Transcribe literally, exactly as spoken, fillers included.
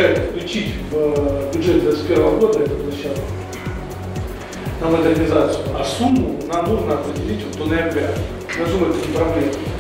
обещали включить в бюджет две тысячи двадцать первого года эту площадку на модернизацию, а сумму нам нужно определить вот до ноября. Я думаю, это не проблема.